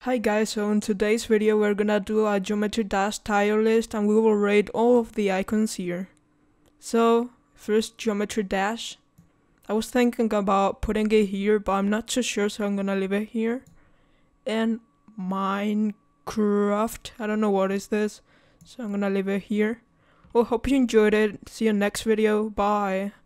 Hi guys, so in today's video we're gonna do a Geometry Dash tile list and we will rate all of the icons here. So, first Geometry Dash. I was thinking about putting it here, but I'm not too sure, so I'm gonna leave it here. And Minecraft, I don't know what is this, so I'm gonna leave it here. Well, hope you enjoyed it. See you next video, bye.